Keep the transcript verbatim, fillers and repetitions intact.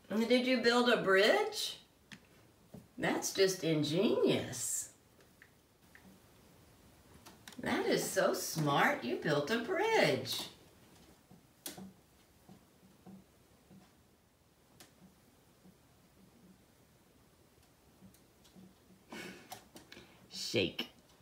Did you build a bridge? That's just ingenious. That is so smart. You built a bridge. Shake.